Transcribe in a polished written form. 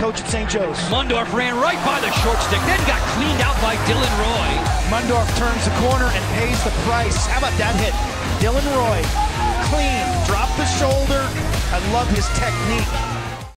coach at St. Joe's. Mundorf ran right by the short stick, then got cleaned out by Dillon Roy. Mundorf turns the corner and pays the price. How about that hit? Dillon Roy, clean, drop the shoulder. I love his technique.